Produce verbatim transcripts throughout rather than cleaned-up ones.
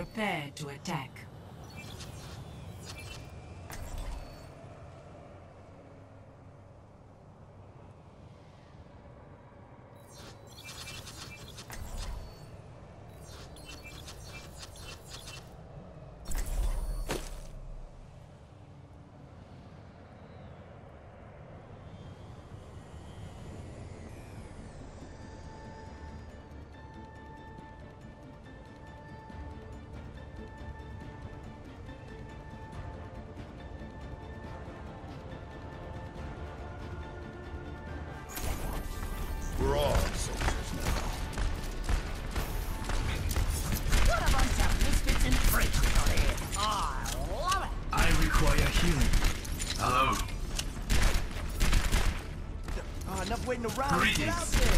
Prepare to attack. We're all soldiers now. What a bunch of misfits and freaks we got here. I love it. I require healing. Hello. Oh, enough waiting around. Greetings. Get out there.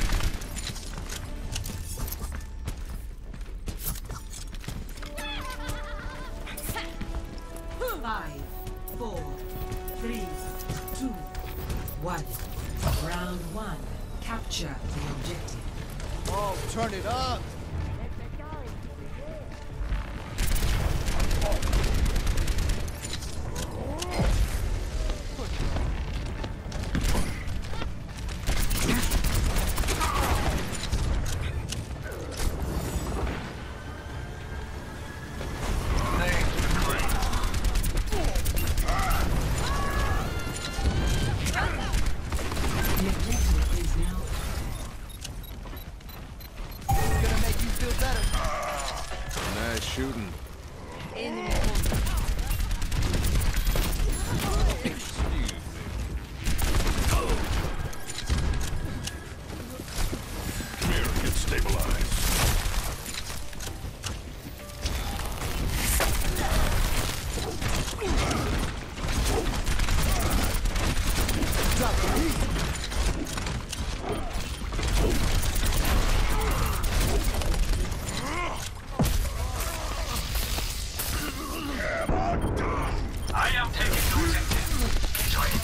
Five, four, three, two, one. Round one. Capture the objective. Oh, turn it up. Nice shooting. Come here, get stabilized. Drop the beat. I am taking the objective. Enjoy it.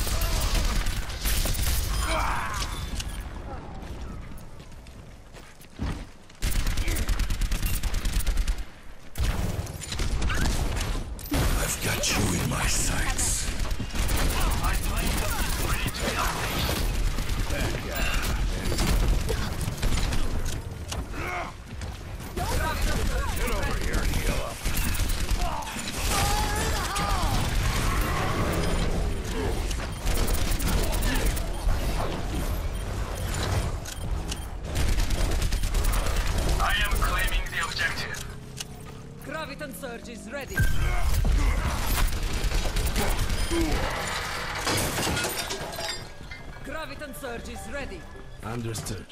I've got you in my sights. My blade is ready to be unleashed. Bad guy. Get over here and heal up. I am claiming the objective. Graviton surge is ready. Graviton surge is ready. Understood.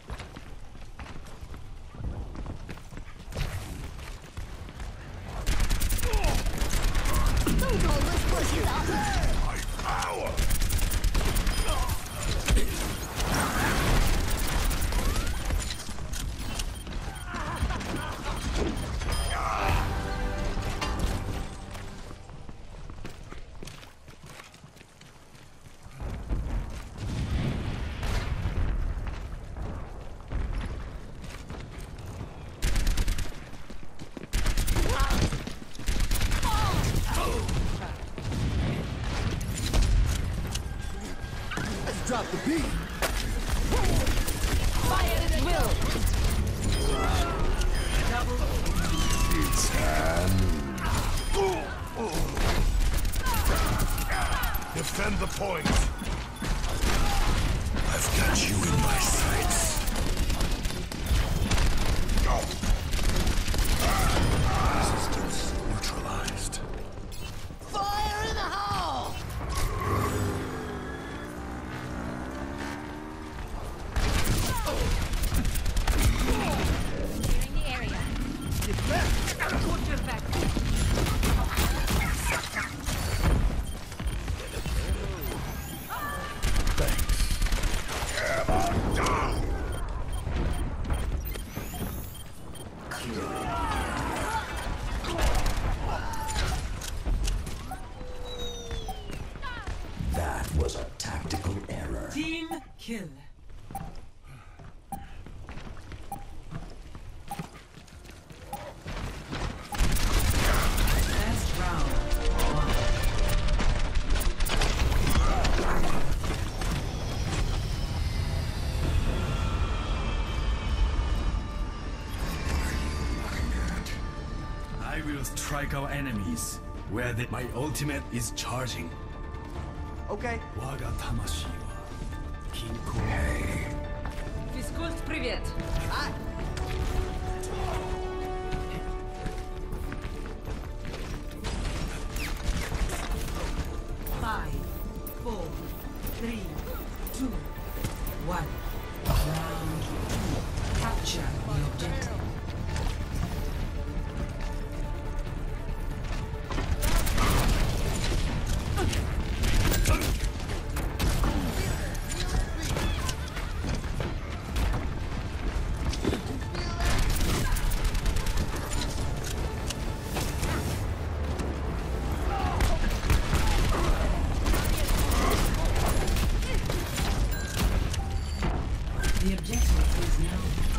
My power! Let's drop the beat. Fire at will. It's hand. Defend the point. I've got you in my sights. Resistance neutralized. Fire in the hole. Clearing the area. Get back. Watch your back. That was a tactical error. Team kill. strike our enemies where the, my ultimate is charging. Okay. Waga tamashi wa kinko. Физкульт, привет! Five, four, three, two, one. Round two. Capture the objective. The objective is now.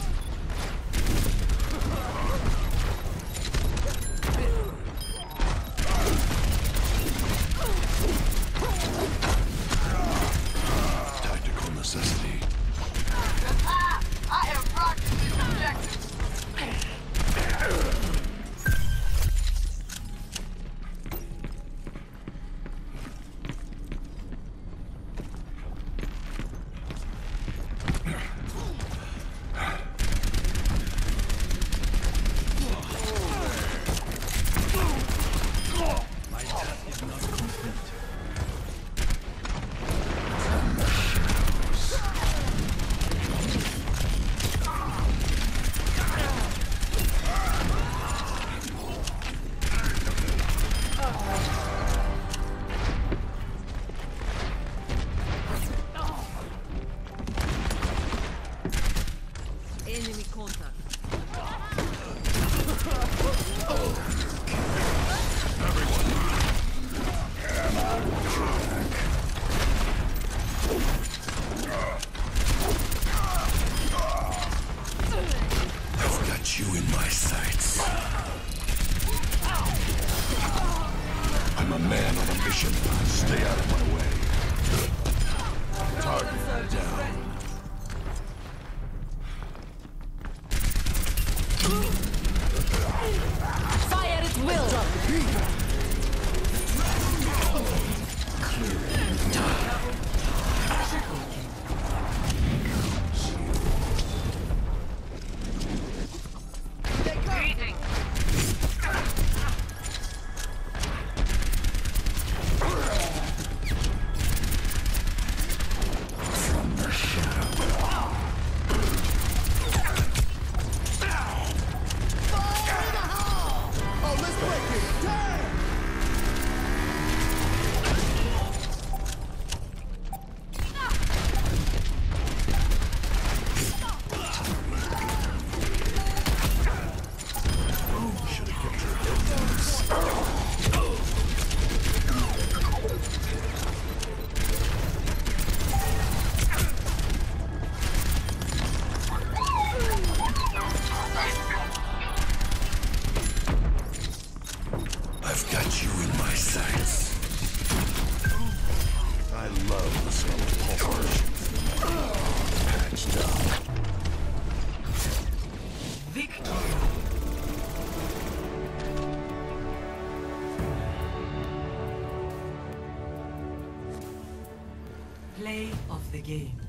Tactical necessity. I have rocked this objective. My death is not complete. Enemy contact. I've got you in my sights. I'm a man on a mission. Stay out of my way. Target down. Fire at will! From the shadow. Oh, let's break it. Damn! Should have kept your head down. I've got you in my sights. I love the smell of pulverization. Patched up. Victory. Play of the game.